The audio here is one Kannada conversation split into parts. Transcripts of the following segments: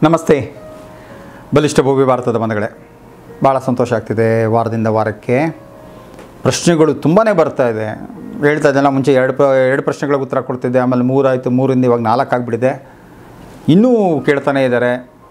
ನಮಸ್ತೆ ಬಲಿಷ್ಠ ಭೂಮಿ ಭಾರತದ ಬಂಧುಗಳೇ, ಭಾಳ ಸಂತೋಷ ಆಗ್ತಿದೆ. ವಾರದಿಂದ ವಾರಕ್ಕೆ ಪ್ರಶ್ನೆಗಳು ತುಂಬಾ ಬರ್ತಾ ಇದೆ. ಹೇಳ್ತಾ ಇದ್ದೆಲ್ಲ ಮುಂಚೆ ಎರಡು ಪ್ರಶ್ನೆಗಳಿಗೆ ಉತ್ತರ ಕೊಡ್ತಿದ್ದೆ, ಆಮೇಲೆ 3 ಆಯಿತು, 3ರಿಂದ ಇವಾಗ 4 ಆಗಿಬಿಟ್ಟಿದೆ. ಇನ್ನೂ ಕೇಳ್ತಾನೆ ಇದ್ದಾರೆ.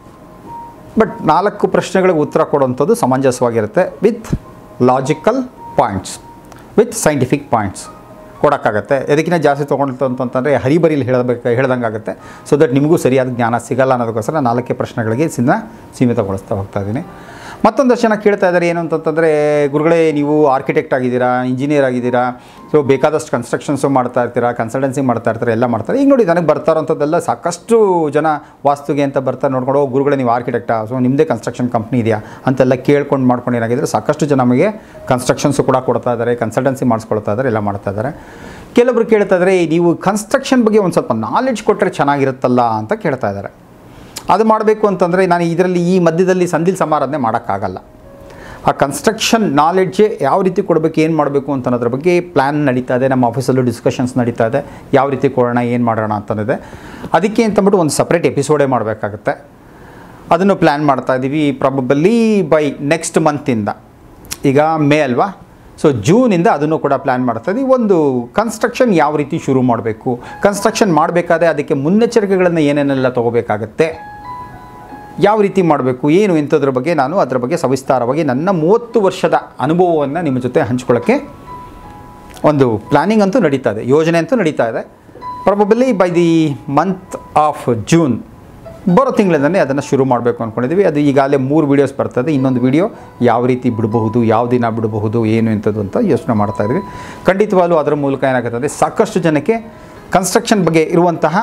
ಬಟ್ 4 ಪ್ರಶ್ನೆಗಳಿಗೆ ಉತ್ತರ ಕೊಡುವಂಥದ್ದು ಸಮಂಜಸವಾಗಿರುತ್ತೆ, with logical points, with scientific points ಕೊಡೋಕ್ಕಾಗತ್ತೆ. ಎದಕ್ಕಿಂತ ಜಾಸ್ತಿ ತೊಗೊಂಡು ಅಂತಂತಂದರೆ ಹರಿಬರಿಲಿ ಹೇಳ್ದಂಗೆ ಆಗುತ್ತೆ. ಸೊ ದಟ್ ನಿಮಗೂ ಸರಿಯಾದ ಜ್ಞಾನ ಸಿಗಲ್ಲ ಅನ್ನೋದಕ್ಕೋಸ್ಕರ 4 ಪ್ರಶ್ನೆಗಳಿಗೆ ಸೀಮಿತಗೊಳಿಸ್ತಾ ಹೋಗ್ತಾ ಇದ್ದೀನಿ. ಮತ್ತೊಂದಷ್ಟು ಜನ ಕೇಳ್ತಾ ಇದ್ದಾರೆ ಏನು ಅಂತಂತಂದರೆ, ಗುರುಗಳೇ ನೀವು ಆರ್ಕಿಟೆಕ್ಟ್ ಆಗಿದ್ದೀರಾ, ಇಂಜಿನಿಯರ್ ಆಗಿದ್ದೀರಾ, ಸೊ ಬೇಕಾದಷ್ಟು ಕನ್ಸ್ಟ್ರಕ್ಷನ್ಸು ಮಾಡ್ತಾ ಇರ್ತೀರಾ, ಕನ್ಸಲ್ಟೆನ್ಸಿ ಮಾಡ್ತಾ ಇರ್ತಾರೆ, ಎಲ್ಲ ಮಾಡ್ತಾರೆ. ಈಗ ನೋಡಿ ನನಗೆ ಬರ್ತಾರೋಂಥದ್ದೆಲ್ಲ ಸಾಕಷ್ಟು ಜನ ವಾಸ್ತುಗೆ ಅಂತ ಬರ್ತಾರೆ. ನೋಡ್ಕೊಂಡು ಗುರುಗಳೇ ನೀವು ಆರ್ಕಿಟೆಕ್ಟಾ, ಸೊ ನಿಮ್ಮದೇ ಕನ್ಸ್ಟ್ರಕ್ಷನ್ ಕಂಪ್ನಿ ಇದೆಯಾ ಅಂತೆಲ್ಲ ಕೇಳ್ಕೊಂಡು ಮಾಡ್ಕೊಂಡು ಏನಾಗಿದ್ದಾರೆ, ಸಾಕಷ್ಟು ಜನ ನಮಗೆ ಕನ್ಸ್ಟ್ರಕ್ಷನ್ಸು ಕೂಡ ಕೊಡ್ತಾ ಇದ್ದಾರೆ, ಕನ್ಸಲ್ಟೆನ್ಸಿ ಮಾಡಿಸ್ಕೊಳ್ತಾ ಇದ್ದಾರೆ, ಎಲ್ಲ ಮಾಡ್ತಾ ಇದ್ದಾರೆ. ಕೆಲವೊಬ್ರು ಕೇಳ್ತಾ ಇದ್ದಾರೆ, ನೀವು ಕನ್ಸ್ಟ್ರಕ್ಷನ್ ಬಗ್ಗೆ ಒಂದು ಸ್ವಲ್ಪ ನಾಲೆಡ್ಜ್ ಕೊಟ್ಟರೆ ಚೆನ್ನಾಗಿರುತ್ತಲ್ಲ ಅಂತ ಕೇಳ್ತಾ ಇದ್ದಾರೆ. ಅದು ಮಾಡಬೇಕು ಅಂತಂದರೆ ನಾನು ಇದರಲ್ಲಿ ಈ ಮಧ್ಯದಲ್ಲಿ ಸಂಧಿಲ್ ಸಮಾರಾಧನೆ ಮಾಡೋಕ್ಕಾಗಲ್ಲ. ಆ ಕನ್ಸ್ಟ್ರಕ್ಷನ್ ನಾಲೆಡ್ಜೇ ಯಾವ ರೀತಿ ಕೊಡಬೇಕು, ಏನು ಮಾಡಬೇಕು ಅಂತ ಅನ್ನೋದ್ರ ಬಗ್ಗೆ ಪ್ಲ್ಯಾನ್ ನಡೀತಾ ಇದೆ. ನಮ್ಮ ಆಫೀಸಲ್ಲೂ ಡಿಸ್ಕಷನ್ಸ್ ನಡೀತಾ ಇದೆ, ಯಾವ ರೀತಿ ಕೊಡೋಣ, ಏನು ಮಾಡೋಣ ಅಂತಂದಿದೆ. ಅದಕ್ಕೆ ಅಂತಂದ್ಬಿಟ್ಟು ಒಂದು ಸಪ್ರೇಟ್ ಎಪಿಸೋಡೇ ಮಾಡಬೇಕಾಗತ್ತೆ. ಅದನ್ನು ಪ್ಲ್ಯಾನ್ ಮಾಡ್ತಾ ಇದ್ದೀವಿ. ಪ್ರಾಬಬಲಿ ಬೈ ನೆಕ್ಸ್ಟ್ ಮಂತಿಂದ, ಈಗ ಮೇ ಅಲ್ವಾ, ಸೊ ಜೂನಿಂದ ಅದನ್ನು ಕೂಡ ಪ್ಲ್ಯಾನ್ ಮಾಡ್ತಾ ಇದ್ದೀವಿ. ಒಂದು ಕನ್ಸ್ಟ್ರಕ್ಷನ್ ಯಾವ ರೀತಿ ಶುರು ಮಾಡಬೇಕು, ಕನ್ಸ್ಟ್ರಕ್ಷನ್ ಮಾಡಬೇಕಾದ್ರೆ ಅದಕ್ಕೆ ಮುನ್ನೆಚ್ಚರಿಕೆಗಳನ್ನು ಏನೇನೆಲ್ಲ ತೊಗೋಬೇಕಾಗತ್ತೆ, ಯಾವ ರೀತಿ ಮಾಡಬೇಕು, ಏನು ಇಂಥದ್ರ ಬಗ್ಗೆ ನಾನು ಅದರ ಬಗ್ಗೆ ಸವಿಸ್ತಾರವಾಗಿ ನನ್ನ 30 ವರ್ಷದ ಅನುಭವವನ್ನು ನಿಮ್ಮ ಜೊತೆ ಹಂಚ್ಕೊಳ್ಳೋಕ್ಕೆ ಒಂದು ಪ್ಲ್ಯಾನಿಂಗ್ ಅಂತೂ ನಡೀತಾ ಇದೆ, ಯೋಜನೆ ಅಂತೂ ನಡೀತಾ ಇದೆ. Probably by the month of June, ಬರೋ ತಿಂಗಳಿಂದಲೇ ಅದನ್ನು ಶುರು ಮಾಡಬೇಕು ಅಂದ್ಕೊಂಡಿದ್ದೀವಿ. ಅದು ಈಗಾಗಲೇ 3 ವೀಡಿಯೋಸ್ ಬರ್ತದೆ. ಇನ್ನೊಂದು ವೀಡಿಯೋ ಯಾವ ರೀತಿ ಬಿಡಬಹುದು, ಯಾವ ದಿನ ಬಿಡಬಹುದು, ಏನು ಇಂಥದ್ದು ಅಂತ ಯೋಚನೆ ಮಾಡ್ತಾಯಿದ್ವಿ. ಖಂಡಿತವಾಗ್ಲೂ ಅದರ ಮೂಲಕ ಏನಾಗುತ್ತೆ ಅಂದರೆ, ಸಾಕಷ್ಟು ಜನಕ್ಕೆ ಕನ್ಸ್ಟ್ರಕ್ಷನ್ ಬಗ್ಗೆ ಇರುವಂತಹ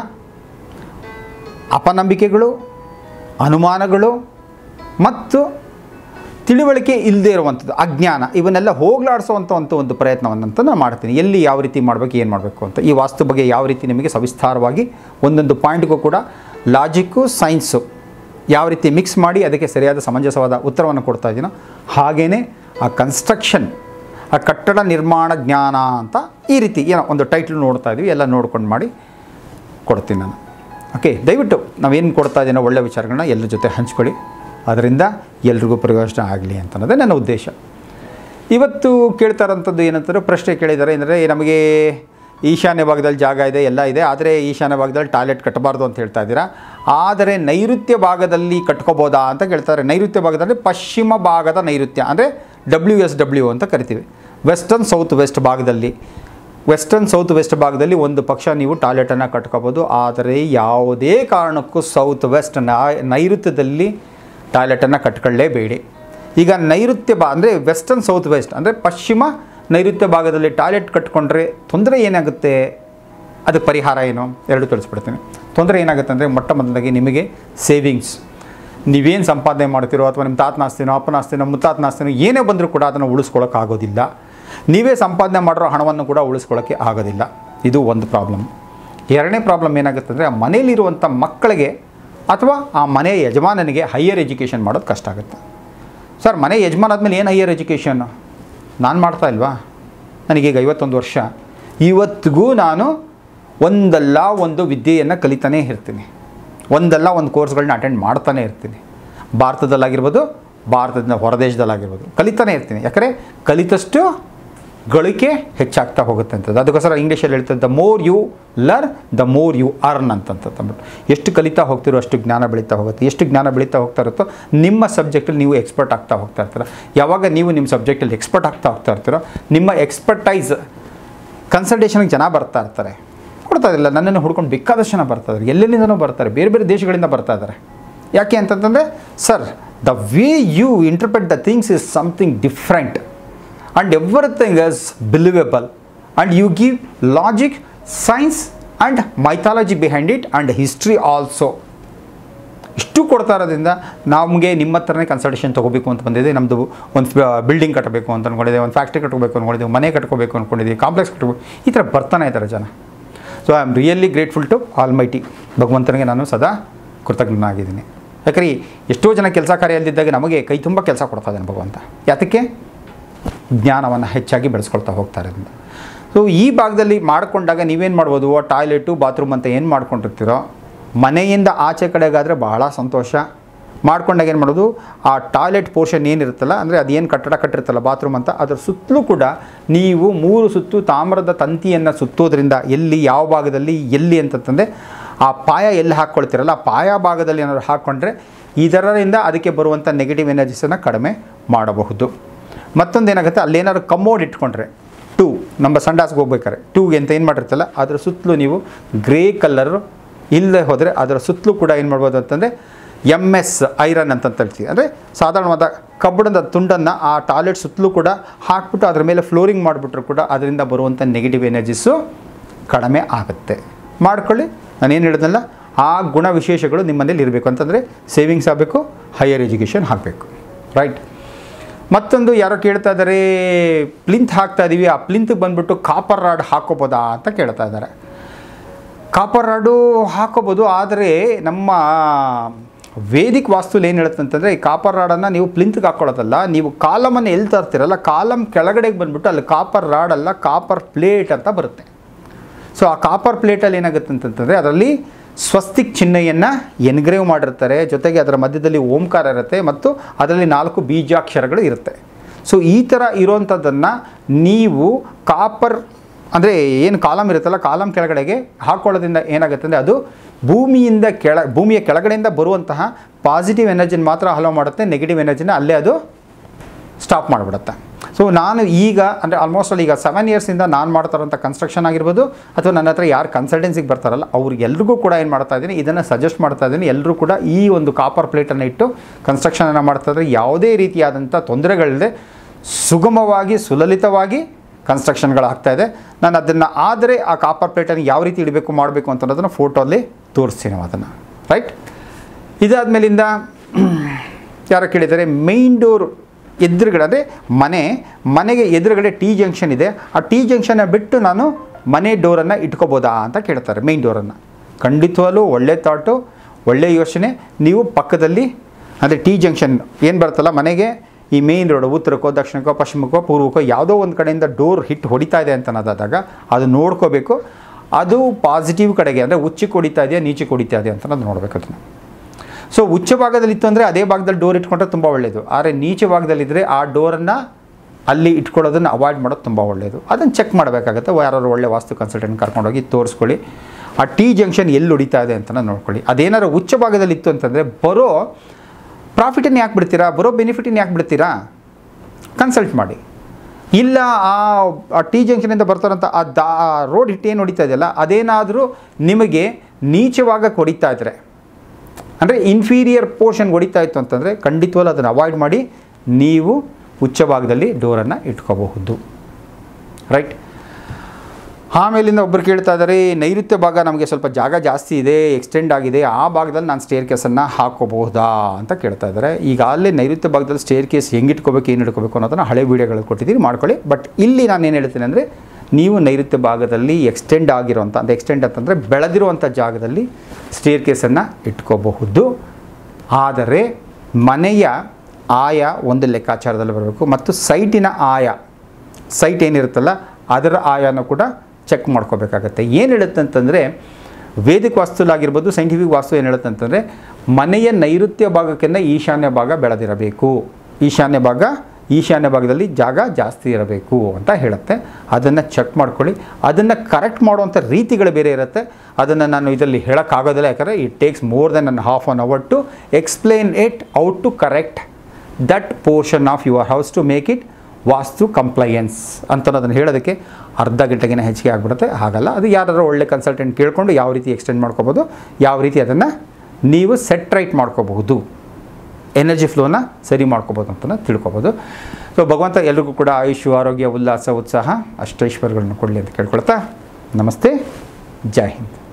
ಅಪನಂಬಿಕೆಗಳು, ಅನುಮಾನಗಳು ಮತ್ತು ತಿಳಿವಳಿಕೆ ಇಲ್ಲದೆ ಇರುವಂಥದ್ದು, ಅಜ್ಞಾನ, ಇವನ್ನೆಲ್ಲ ಹೋಗಲಾಡಿಸುವಂಥ ಒಂದು ಪ್ರಯತ್ನವನ್ನಂತ ನಾನು ಮಾಡ್ತೀನಿ. ಎಲ್ಲಿ ಯಾವ ರೀತಿ ಮಾಡಬೇಕು, ಏನು ಮಾಡಬೇಕು ಅಂತ. ಈ ವಾಸ್ತು ಬಗ್ಗೆ ಯಾವ ರೀತಿ ನಿಮಗೆ ಸವಿಸ್ತಾರವಾಗಿ ಒಂದೊಂದು ಪಾಯಿಂಟ್ಗೂ ಕೂಡ ಲಾಜಿಕ್ಕು ಸೈನ್ಸು ಯಾವ ರೀತಿ ಮಿಕ್ಸ್ ಮಾಡಿ ಅದಕ್ಕೆ ಸರಿಯಾದ ಸಮಂಜಸವಾದ ಉತ್ತರವನ್ನು ಕೊಡ್ತಾ ಇದ್ದೀನೋ, ಹಾಗೆಯೇ ಆ ಕನ್ಸ್ಟ್ರಕ್ಷನ್, ಆ ಕಟ್ಟಡ ನಿರ್ಮಾಣ ಜ್ಞಾನ ಅಂತ ಈ ರೀತಿ ಏನೋ ಒಂದು ಟೈಟ್ಲ್ ನೋಡ್ತಾ ಇದ್ದೀವಿ, ಎಲ್ಲ ನೋಡ್ಕೊಂಡು ಮಾಡಿ ಕೊಡ್ತೀನಿ ನಾನು. ಓಕೆ, ದಯವಿಟ್ಟು ನಾವೇನು ಕೊಡ್ತಾ ಇದ್ದೀನೋ ಒಳ್ಳೆಯ ವಿಚಾರಗಳನ್ನ ಎಲ್ಲರ ಜೊತೆ ಹಂಚ್ಕೊಳ್ಳಿ, ಅದರಿಂದ ಎಲ್ರಿಗೂ ಪ್ರಯೋಜನ ಆಗಲಿ ಅಂತ ಅನ್ನೋದೇ ನನ್ನ ಉದ್ದೇಶ. ಇವತ್ತು ಕೇಳ್ತಾ ಇರೋಂಥದ್ದು ಏನಂತಾರೆ, ಪ್ರಶ್ನೆ ಕೇಳಿದ್ದಾರೆ ಅಂದರೆ, ನಮಗೆ ಈಶಾನ್ಯ ಭಾಗದಲ್ಲಿ ಜಾಗ ಇದೆ, ಎಲ್ಲ ಇದೆ, ಆದರೆ ಈಶಾನ್ಯ ಭಾಗದಲ್ಲಿ ಟಾಯ್ಲೆಟ್ ಕಟ್ಟಬಾರ್ದು ಅಂತ ಹೇಳ್ತಾ ಇದ್ದೀರಾ, ಆದರೆ ನೈಋತ್ಯ ಭಾಗದಲ್ಲಿ ಕಟ್ಕೋಬೋದಾ ಅಂತ ಕೇಳ್ತಾರೆ. ನೈಋತ್ಯ ಭಾಗದಲ್ಲಿ ಪಶ್ಚಿಮ ಭಾಗದ ನೈಋತ್ಯ ಅಂದರೆ WSW ಅಂತ ಕರಿತೀವಿ. ವೆಸ್ಟರ್ನ್ ಸೌತ್ ವೆಸ್ಟ್ ಭಾಗದಲ್ಲಿ, ವೆಸ್ಟರ್ನ್ ಸೌತ್ ವೆಸ್ಟ್ ಭಾಗದಲ್ಲಿ ಒಂದು ಪಕ್ಷ ನೀವು ಟಾಯ್ಲೆಟನ್ನು ಕಟ್ಕೋಬೋದು. ಆದರೆ ಯಾವುದೇ ಕಾರಣಕ್ಕೂ ಸೌತ್ ವೆಸ್ಟ್ ನೈಋತ್ಯದಲ್ಲಿ ಟಾಯ್ಲೆಟನ್ನು ಕಟ್ಕೊಳ್ಳೇಬೇಡಿ. ಈಗ ನೈಋತ್ಯ ಅಂದರೆ ವೆಸ್ಟರ್ನ್ ಸೌತ್ ವೆಸ್ಟ್ ಅಂದರೆ ಪಶ್ಚಿಮ ನೈಋತ್ಯ ಭಾಗದಲ್ಲಿ ಟಾಯ್ಲೆಟ್ ಕಟ್ಕೊಂಡ್ರೆ ತೊಂದರೆ ಏನಾಗುತ್ತೆ, ಅದಕ್ಕೆ ಪರಿಹಾರ ಏನು, ಎರಡು ತಿಳಿಸ್ಬಿಡ್ತೀನಿ. ತೊಂದರೆ ಏನಾಗುತ್ತೆ ಅಂದರೆ, ಮೊಟ್ಟ ಮೊದಲಾಗಿ ನಿಮಗೆ ಸೇವಿಂಗ್ಸ್, ನೀವೇನು ಸಂಪಾದನೆ ಮಾಡ್ತೀರೋ ಅಥವಾ ನಿಮ್ಮ ತಾತನ ಆಸ್ತಿನೋ, ಅಪ್ಪನ ಆಸ್ತಿನೋ, ಮುತ್ತಾತನ ಆಸ್ತಿನೋ ಏನೇ ಬಂದರೂ ಕೂಡ ಅದನ್ನು ಉಳಿಸ್ಕೊಳ್ಳೋಕ್ಕಾಗೋದಿಲ್ಲ. ನೀವೇ ಸಂಪಾದನೆ ಮಾಡಿರೋ ಹಣವನ್ನು ಕೂಡ ಉಳಿಸ್ಕೊಳ್ಳೋಕ್ಕೆ ಆಗೋದಿಲ್ಲ. ಇದು ಒಂದು ಪ್ರಾಬ್ಲಮ್. ಎರಡನೇ ಪ್ರಾಬ್ಲಮ್ ಏನಾಗುತ್ತೆ ಅಂದರೆ, ಆ ಮನೆಯಲ್ಲಿರುವಂಥ ಮಕ್ಕಳಿಗೆ ಅಥವಾ ಆ ಮನೆಯ ಯಜಮಾನನಿಗೆ ಹೈಯರ್ ಎಜುಕೇಷನ್ ಮಾಡೋದು ಕಷ್ಟ ಆಗುತ್ತೆ. ಸರ್, ಮನೆ ಯಜಮಾನ ಆದಮೇಲೆ ಏನು ಹೈಯರ್ ಎಜುಕೇಷನ್ ನಾನು ಮಾಡ್ತಾ ಇಲ್ವಾ? ನನಗೀಗ 51 ವರ್ಷ, ಇವತ್ತಿಗೂ ನಾನು ಒಂದಲ್ಲ ಒಂದು ವಿದ್ಯೆಯನ್ನು ಕಲಿತಾನೇ ಇರ್ತೀನಿ, ಒಂದಲ್ಲ ಒಂದು ಕೋರ್ಸ್ಗಳನ್ನ ಅಟೆಂಡ್ ಮಾಡ್ತಾನೆ ಇರ್ತೀನಿ. ಭಾರತದಲ್ಲಾಗಿರ್ಬೋದು, ಭಾರತದಿಂದ ಹೊರದೇಶದಲ್ಲಾಗಿರ್ಬೋದು ಕಲಿತಾನೆ ಇರ್ತೀನಿ. ಯಾಕಂದರೆ ಕಲಿತಷ್ಟು ಗಳಿಕೆ ಹೆಚ್ಚಾಗ್ತಾ ಹೋಗುತ್ತೆ ಅಂತದ್ದು. ಅದಕ್ಕೋಸ್ಕರ ಇಂಗ್ಲೀಷಲ್ಲಿ ಹೇಳ್ತಾರೆ, the more you learn the more you earn ಅಂತಂದ್ಬಿಟ್ಟು. ಎಷ್ಟು ಕಲಿತಾ ಹೋಗ್ತಿರೋ ಅಷ್ಟು ಜ್ಞಾನ ಬೆಳೀತಾ ಹೋಗುತ್ತೆ. ಎಷ್ಟು ಜ್ಞಾನ ಬೆಳೀತಾ ಹೋಗ್ತಾ ಇರುತ್ತೋ ನಿಮ್ಮ ಸಬ್ಜೆಕ್ಟಲ್ಲಿ ನೀವು ಎಕ್ಸ್ಪರ್ಟ್ ಆಗ್ತಾ ಹೋಗ್ತಾ ಇರ್ತೀರ. ಯಾವಾಗ ನೀವು ನಿಮ್ಮ ಸಬ್ಜೆಕ್ಟಲ್ಲಿ ಎಕ್ಸ್ಪರ್ಟ್ ಆಗ್ತಾ ಹೋಗ್ತಾ ಇರ್ತೀರೋ, ನಿಮ್ಮ ಎಕ್ಸ್ಪರ್ಟೈಸ್ ಕನ್ಸಲ್ಟೇಷನ್ಗೆ ಜನ ಬರ್ತಾ ಇರ್ತಾರೆ. ಕೊಡ್ತಾ ಇಲ್ಲ, ನನ್ನನ್ನು ಹುಡ್ಕೊಂಡು ಬೇಕಾದಷ್ಟು ಜನ ಬರ್ತಾ ಇದ್ದಾರೆ, ಎಲ್ಲೆಲ್ಲಿಂದನೂ ಬರ್ತಾರೆ, ಬೇರೆ ಬೇರೆ ದೇಶಗಳಿಂದ ಬರ್ತಾ ಇದ್ದಾರೆ. ಯಾಕೆ ಅಂತಂತಂದರೆ, sir, the way you interpret the things is something different and everything is believable and you give logic, science and mythology behind it and history also. ಇಷ್ಟು ಕೊಡ್ತಾ ಇರೋದ್ರಿಂದ ನಮಗೆ ನಿಮ್ಮ ಹತ್ರನೇ ಕನ್ಸಲ್ಟೇಷನ್ ತೊಗೋಬೇಕು ಅಂತ ಬಂದಿದೆ. ನಮ್ಮದು ಒಂದು ಬಿಲ್ಡಿಂಗ್ ಕಟ್ಟಬೇಕು ಅಂತ ಅಂದ್ಕೊಂಡಿದ್ದೀವಿ, ಒಂದು ಫ್ಯಾಕ್ಟ್ರಿ ಕಟ್ಟಬೇಕು ಅಂದ್ಕೊಂಡಿದ್ದೀವಿ, ಮನೆ ಕಟ್ಕೋಬೇಕು ಅಂದ್ಕೊಂಡಿದ್ದೀವಿ, ಕಾಂಪ್ಲೆಕ್ಸ್ ಕಟ್ಟಬೇಕು, ಈ ಥರ ಬರ್ತಾನೆ ಇದ್ದಾರೆ ಜನ. So I am really grateful to almighty, ಭಗವಂತನಿಗೆ ನಾನು ಸದಾ ಕೃತಜ್ಞನಾಗಿದ್ದೀನಿ. ಯಾಕಂದ್ರೆ ಎಷ್ಟೋ ಜನ ಕೆಲಸ ಕಾರ್ಯದಲ್ಲಿದ್ದಾಗ ನಮಗೆ ಕೈ ತುಂಬ ಕೆಲಸ ಕೊಡ್ತಾ ಇದ್ದಾನೆ ಭಗವಂತ. ಯಾತಕ್ಕೆ? ಜ್ಞಾನವನ್ನು ಹೆಚ್ಚಾಗಿ ಬೆಳೆಸ್ಕೊಳ್ತಾ ಹೋಗ್ತಾರೆ ಅಂತ. ಸೊ ಈ ಭಾಗದಲ್ಲಿ ಮಾಡಿಕೊಂಡಾಗ ನೀವೇನು ಮಾಡ್ಬೋದು, ಟಾಯ್ಲೆಟು ಬಾತ್ರೂಮ್ ಅಂತ ಏನು ಮಾಡ್ಕೊಂಡಿರ್ತೀರೋ ಮನೆಯಿಂದ ಆಚೆ ಕಡೆಗಾದರೆ ಬಹಳ ಸಂತೋಷ. ಮಾಡ್ಕೊಂಡಾಗ ಏನು ಮಾಡೋದು, ಆ ಟಾಯ್ಲೆಟ್ ಪೋರ್ಷನ್ ಏನಿರುತ್ತಲ್ಲ, ಅಂದರೆ ಅದೇನು ಕಟ್ಟಡ ಕಟ್ಟಿರುತ್ತಲ್ಲ ಬಾತ್ರೂಮ್ ಅಂತ, ಅದರ ಸುತ್ತಲೂ ಕೂಡ ನೀವು 3 ಸುತ್ತು ತಾಮ್ರದ ತಂತಿಯನ್ನು ಸುತ್ತೋದ್ರಿಂದ, ಎಲ್ಲಿ ಯಾವ ಭಾಗದಲ್ಲಿ ಎಲ್ಲಿ ಅಂತಂದರೆ ಆ ಪಾಯ ಎಲ್ಲಿ ಹಾಕ್ಕೊಳ್ತಿರಲ್ಲ ಆ ಪಾಯ ಭಾಗದಲ್ಲಿ ಏನಾದ್ರು ಹಾಕ್ಕೊಂಡ್ರೆ ಇದರಿಂದ ಅದಕ್ಕೆ ಬರುವಂಥ ನೆಗೆಟಿವ್ ಎನರ್ಜೀಸನ್ನು ಕಡಿಮೆ ಮಾಡಬಹುದು. ಮತ್ತೊಂದು ಏನಾಗುತ್ತೆ, ಅಲ್ಲೇನಾದ್ರು ಕಮೋಡ್ ಇಟ್ಕೊಂಡ್ರೆ ನಮ್ಮ ಸಂಡಾಸ್ಗೆ ಹೋಗ್ಬೇಕಾರೆ ಟೂಗೆ ಅಂತ ಏನು ಮಾಡಿರ್ತಲ್ಲ ಅದರ ಸುತ್ತಲೂ ನೀವು ಗ್ರೇ ಕಲರ್ ಇಲ್ಲದೆ ಹೋದರೆ ಅದರ ಸುತ್ತಲೂ ಕೂಡ ಏನು ಮಾಡ್ಬೋದು ಅಂತಂದರೆ MS ಐರನ್ ಅಂತ ಹೇಳ್ತೀವಿ. ಅಂದರೆ ಸಾಧಾರಣವಾದ ಕಬ್ಬಿಣದ ತುಂಡನ್ನು ಆ ಟಾಯ್ಲೆಟ್ ಸುತ್ತಲೂ ಕೂಡ ಹಾಕ್ಬಿಟ್ಟು ಅದರ ಮೇಲೆ ಫ್ಲೋರಿಂಗ್ ಮಾಡಿಬಿಟ್ರು ಕೂಡ ಅದರಿಂದ ಬರುವಂಥ ನೆಗೆಟಿವ್ ಎನರ್ಜೀಸು ಕಡಿಮೆ ಆಗುತ್ತೆ. ಮಾಡ್ಕೊಳ್ಳಿ. ನಾನೇನು ಹೇಳಿದ್ನಲ್ಲ ಆ ಗುಣ ವಿಶೇಷಗಳು ನಿಮ್ಮನೇಲಿ ಇರಬೇಕು. ಅಂತಂದರೆ ಸೇವಿಂಗ್ಸ್ ಆಗಬೇಕು, ಹೈಯರ್ ಎಜುಕೇಷನ್ ಆಗಬೇಕು. ರೈಟ್. ಮತ್ತೊಂದು ಯಾರೋ ಕೇಳ್ತಾ ಇದ್ದಾರೆ, ಪ್ಲಿಂತ್ ಹಾಕ್ತಾ ಇದ್ದೀವಿ, ಆ ಪ್ಲಿಂತ್ಗೆ ಬಂದುಬಿಟ್ಟು ಕಾಪರ್ ರಾಡ್ ಹಾಕೋಬೋದಾ ಅಂತ ಕೇಳ್ತಾ ಇದ್ದಾರೆ. ಕಾಪರ್ ರಾಡು ಹಾಕೋಬೋದು, ಆದರೆ ನಮ್ಮ ವೇದಿಕ್ ವಾಸ್ತುಲಿ ಏನು ಹೇಳುತ್ತೆ ಅಂತಂದರೆ ಈ ಕಾಪರ್ ರಾಡನ್ನು ನೀವು ಪ್ಲಿಂತ್ಗೆ ಹಾಕ್ಕೊಳ್ಳೋದಲ್ಲ, ನೀವು ಕಾಲಮನ್ನು ಎಲ್ಲಿ ತರ್ತೀರಲ್ಲ ಕಾಲಮ್ ಕೆಳಗಡೆಗೆ ಬಂದುಬಿಟ್ಟು ಅಲ್ಲಿ ಕಾಪರ್ ರಾಡಲ್ಲ ಕಾಪರ್ ಪ್ಲೇಟ್ ಅಂತ ಬರುತ್ತೆ. ಸೊ ಆ ಕಾಪರ್ ಪ್ಲೇಟಲ್ಲಿ ಏನಾಗುತ್ತೆ ಅಂತಂದರೆ ಅದರಲ್ಲಿ ಸ್ವಸ್ತಿಕ್ ಚಿಹ್ನೆಯನ್ನು ಎನ್ಗ್ರೇವ್ ಮಾಡಿರ್ತಾರೆ, ಜೊತೆಗೆ ಅದರ ಮಧ್ಯದಲ್ಲಿ ಓಂಕಾರ ಇರುತ್ತೆ ಮತ್ತು ಅದರಲ್ಲಿ 4 ಬೀಜಾಕ್ಷರಗಳು ಇರುತ್ತೆ. ಸೊ ಈ ಥರ ಇರೋವಂಥದ್ದನ್ನು ನೀವು ಕಾಪರ್ ಅಂದರೆ ಏನು ಕಾಲಮ್ ಇರುತ್ತಲ್ಲ ಕಾಲಮ್ ಕೆಳಗಡೆಗೆ ಹಾಕ್ಕೊಳ್ಳೋದ್ರಿಂದ ಏನಾಗುತ್ತೆ ಅಂದರೆ ಅದು ಭೂಮಿಯ ಕೆಳಗಡೆಯಿಂದ ಬರುವಂತಹ ಪಾಸಿಟಿವ್ ಎನರ್ಜಿನ ಮಾತ್ರ ಹಲೋ ಮಾಡುತ್ತೆ, ನೆಗೆಟಿವ್ ಎನರ್ಜಿನ ಅಲ್ಲೇ ಅದು ಸ್ಟಾಪ್ ಮಾಡಿಬಿಡುತ್ತೆ. ಸೊ ನಾನು ಈಗ ಅಂದರೆ ಆಲ್ಮೋಸ್ಟ್ ಅಲ್ಲಿ ಈಗ 7 ಇಯರ್ಸಿಂದ ನಾನು ಮಾಡ್ತಾರಂಥ ಕನ್ಸ್ಟ್ರಕ್ಷನ್ ಆಗಿರ್ಬೋದು ಅಥವಾ ನನ್ನ ಹತ್ರ ಯಾರು ಕನ್ಸಲ್ಟೆನ್ಸಿಗೆ ಬರ್ತಾರಲ್ಲ ಅವ್ರಿಗೆಲ್ರಿಗೂ ಕೂಡ ಏನು ಮಾಡ್ತಾ ಇದ್ದೀನಿ, ಇದನ್ನು ಸಜೆಸ್ಟ್ ಮಾಡ್ತಾ ಇದ್ದೀನಿ. ಎಲ್ಲರೂ ಕೂಡ ಈ ಒಂದು ಕಾಪರ್ ಪ್ಲೇಟನ್ನು ಇಟ್ಟು ಕನ್ಸ್ಟ್ರಕ್ಷನನ್ನು ಮಾಡ್ತಾಯಿದ್ರೆ ಯಾವುದೇ ರೀತಿಯಾದಂಥ ತೊಂದರೆಗಳಿಲ್ಲದೆ ಸುಗಮವಾಗಿ ಸುಲಲಿತವಾಗಿ ಕನ್ಸ್ಟ್ರಕ್ಷನ್ಗಳಾಗ್ತಾ ಇದೆ. ನಾನು ಅದನ್ನು ಆದರೆ ಆ ಕಾಪರ್ ಪ್ಲೇಟನ್ನು ಯಾವ ರೀತಿ ಇಡಬೇಕು ಮಾಡಬೇಕು ಅಂತ ಅನ್ನೋದನ್ನು ಫೋಟೋಲ್ಲಿ ತೋರಿಸ್ತೀನಿ ನಾವು ಅದನ್ನು. ರೈಟ್. ಇದಾದಮೇಲಿಂದ ಯಾರೋ ಕೇಳಿದ್ದಾರೆ, ಮೇಯ್ನ್ ಡೋರ್ ಎದುರುಗಡೆ ಅಂದರೆ ಮನೆಗೆ ಎದುರುಗಡೆ T ಜಂಕ್ಷನ್ ಇದೆ, ಆ T ಜಂಕ್ಷನ್ನ ಬಿಟ್ಟು ನಾನು ಮನೆ ಡೋರನ್ನು ಇಟ್ಕೋಬೋದಾ ಅಂತ ಕೇಳ್ತಾರೆ. ಮೇಯ್ನ್ ಡೋರನ್ನು ಖಂಡಿತವಾಗ್ಲೂ ಒಳ್ಳೆ ಥಾಟು, ಒಳ್ಳೆ ಯೋಚನೆ. ನೀವು ಪಕ್ಕದಲ್ಲಿ ಅಂದರೆ T ಜಂಕ್ಷನ್ ಏನು ಬರುತ್ತಲ್ಲ ಮನೆಗೆ ಈ ಮೇಯ್ನ್ ರೋಡ್ ಉತ್ತರಕ್ಕೋ ದಕ್ಷಿಣಕ್ಕೋ ಪಶ್ಚಿಮಕ್ಕೋ ಪೂರ್ವಕ್ಕೋ ಯಾವುದೋ ಒಂದು ಕಡೆಯಿಂದ ಡೋರ್ ಹಿಟ್ ಹೊಡಿತಾ ಇದೆ ಅಂತ ಅನ್ನೋದಾದಾಗ ಅದು ನೋಡ್ಕೋಬೇಕು. ಅದು ಪಾಸಿಟಿವ್ ಕಡೆಗೆ ಅಂದರೆ ಉಚ್ಚಕ್ಕೆ ಹೊಡಿತಾ ಇದೆಯಾ ನೀಚಕ್ಕೆ ಹೊಡಿತಾ ಇದೆಯಾ ಅಂತ ಅದು ನೋಡಬೇಕು ಅದನ್ನು. ಸೊ ಉಚ್ಚ ಭಾಗದಲ್ಲಿತ್ತು ಅಂದರೆ ಅದೇ ಭಾಗದಲ್ಲಿ ಡೋರ್ ಇಟ್ಕೊಂಡ್ರೆ ತುಂಬ ಒಳ್ಳೆಯದು. ಆದರೆ ನೀಚ ಭಾಗದಲ್ಲಿದ್ದರೆ ಆ ಡೋರನ್ನು ಅಲ್ಲಿ ಇಟ್ಕೊಳ್ಳೋದನ್ನು ಅವಾಯ್ಡ್ ಮಾಡೋದು ತುಂಬ ಒಳ್ಳೆಯದು. ಅದನ್ನು ಚೆಕ್ ಮಾಡಬೇಕಾಗುತ್ತೆ. ಯಾರು ಒಳ್ಳೆ ವಾಸ್ತು ಕನ್ಸಲ್ಟೆಂಟ್ ಕರ್ಕೊಂಡೋಗಿ ತೋರಿಸ್ಕೊಳ್ಳಿ. ಆ T ಜಂಕ್ಷನ್ ಎಲ್ಲಿ ಹೊಡಿತಾ ಇದೆ ಅಂತ ನೋಡ್ಕೊಳ್ಳಿ. ಅದೇನಾದ್ರು ಉಚ್ಚ ಭಾಗದಲ್ಲಿತ್ತು ಅಂತಂದರೆ ಬರೋ ಪ್ರಾಫಿಟನ್ನು ಯಾಕೆ ಬಿಡ್ತೀರಾ, ಬರೋ ಬೆನಿಫಿಟನ್ನು ಯಾಕೆ ಬಿಡ್ತೀರಾ, ಕನ್ಸಲ್ಟ್ ಮಾಡಿ. ಇಲ್ಲ ಆ T ಜಂಕ್ಷನಿಂದ ಬರ್ತಾರಂಥ ಆ ರೋಡ್ ಹಿಟ್ಟು ಏನು ಹೊಡಿತಾ ಇದೆಯಲ್ಲ ಅದೇನಾದರೂ ನಿಮಗೆ ನೀಚವಾಗ ಹೊಡಿತಾ ಇದ್ದರೆ ಅಂದರೆ ಇನ್ಫೀರಿಯರ್ ಪೋರ್ಷನ್ ಹೊಡಿತಾ ಇತ್ತು ಅಂತಂದರೆ ಖಂಡಿತವಾಗ್ಲೂ ಅದನ್ನು ಅವಾಯ್ಡ್ ಮಾಡಿ ನೀವು ಉಚ್ಚ ಭಾಗದಲ್ಲಿ ಡೋರನ್ನು ಇಟ್ಕೋಬಹುದು. ರೈಟ್. ಆಮೇಲಿಂದ ಒಬ್ಬರು ಕೇಳ್ತಾ ಇದ್ದಾರೆ, ನೈಋತ್ಯ ಭಾಗ ನಮಗೆ ಸ್ವಲ್ಪ ಜಾಗ ಜಾಸ್ತಿ ಇದೆ, ಎಕ್ಸ್ಟೆಂಡ್ ಆಗಿದೆ, ಆ ಭಾಗದಲ್ಲಿ ನಾನು ಸ್ಟೇರ್ ಕೇಸನ್ನು ಹಾಕೋಬಹುದಾ ಅಂತ ಕೇಳ್ತಾ ಇದ್ದಾರೆ. ಈಗ ಅಲ್ಲೇ ನೈಋತ್ಯ ಭಾಗದಲ್ಲಿ ಸ್ಟೇರ್ ಕೇಸ್ ಹೆಂಗೆ ಇಟ್ಕೋಬೇಕು ಏನು ಇಟ್ಕೋಬೇಕು ಅನ್ನೋದನ್ನು ಹಳೆ ವೀಡಿಯೋಗಳು ಕೊಟ್ಟಿದ್ದೀನಿ, ಮಾಡ್ಕೊಳ್ಳಿ. ಬಟ್ ಇಲ್ಲಿ ನಾನು ಏನು ಹೇಳ್ತೀನಿ ಅಂದರೆ ನೀವು ನೈಋತ್ಯ ಭಾಗದಲ್ಲಿ ಎಕ್ಸ್ಟೆಂಡ್ ಆಗಿರೋಂಥ ಅಂದರೆ ಎಕ್ಸ್ಟೆಂಡ್ ಅಂತಂದರೆ ಬೆಳೆದಿರುವಂಥ ಜಾಗದಲ್ಲಿ ಸ್ಟೇರ್ ಕೇಸನ್ನು ಇಟ್ಕೋಬಹುದು. ಆದರೆ ಮನೆಯ ಆಯ ಒಂದು ಲೆಕ್ಕಾಚಾರದಲ್ಲಿ ಬರಬೇಕು ಮತ್ತು ಸೈಟಿನ ಆಯ, ಸೈಟ್ ಏನಿರುತ್ತಲ್ಲ ಅದರ ಆಯನೂ ಕೂಡ ಚೆಕ್ ಮಾಡ್ಕೋಬೇಕಾಗತ್ತೆ. ಏನು ಹೇಳುತ್ತೆ ಅಂತಂದರೆ ವೇದಿಕ ವಾಸ್ತುಲಾಗಿರ್ಬೋದು, ಸೈಂಟಿಫಿಕ್ ವಾಸ್ತು ಏನು ಹೇಳುತ್ತೆ ಅಂತಂದರೆ ಮನೆಯ ನೈಋತ್ಯ ಭಾಗಕ್ಕಿಂತ ಈಶಾನ್ಯ ಭಾಗ ಬೆಳೆದಿರಬೇಕು, ಈಶಾನ್ಯ ಭಾಗದಲ್ಲಿ ಜಾಗ ಜಾಸ್ತಿ ಇರಬೇಕು ಅಂತ ಹೇಳುತ್ತೆ. ಅದನ್ನು ಚೆಕ್ ಮಾಡ್ಕೊಳ್ಳಿ. ಅದನ್ನು ಕರೆಕ್ಟ್ ಮಾಡುವಂಥ ರೀತಿಗಳು ಬೇರೆ ಇರುತ್ತೆ. ಅದನ್ನು ನಾನು ಇದರಲ್ಲಿ ಹೇಳೋಕ್ಕಾಗೋದಿಲ್ಲ, ಯಾಕಂದರೆ it takes more than ½ an hour to explain it out to correct that portion of your house to make it vastu compliance ಅಂತ ಅದನ್ನು ಹೇಳೋದಕ್ಕೆ ಅರ್ಧ ಗಂಟೆಗಿನ ಹೆಚ್ಚಿಗೆ ಆಗಿಬಿಡುತ್ತೆ. ಹಾಗಲ್ಲ, ಅದು ಯಾರಾದರೂ ಒಳ್ಳೆ ಕನ್ಸಲ್ಟೆಂಟ್ ಕೇಳಿಕೊಂಡು ಯಾವ ರೀತಿ ಎಕ್ಸ್ಟೆಂಡ್ ಮಾಡ್ಕೋಬೋದು, ಯಾವ ರೀತಿ ಅದನ್ನು ನೀವು ಸೆಟ್ ರೈಟ್ ಮಾಡ್ಕೋಬಹುದು, ಎನರ್ಜಿ ಫ್ಲೋನ ಸರಿ ಮಾಡ್ಕೋಬೋದು ಅಂತ ತಿಳ್ಕೊಬೋದು. ಸೊ ಭಗವಂತ ಎಲ್ರಿಗೂ ಕೂಡ ಆಯುಷ್, ಆರೋಗ್ಯ, ಉಲ್ಲಾಸ, ಉತ್ಸಾಹ, ಅಷ್ಟೈಶ್ವರ್ಯಗಳನ್ನು ಕೊಡಲಿ ಅಂತ ಕೇಳ್ಕೊಳ್ತಾ ನಮಸ್ತೆ, ಜೈ ಹಿಂದ್.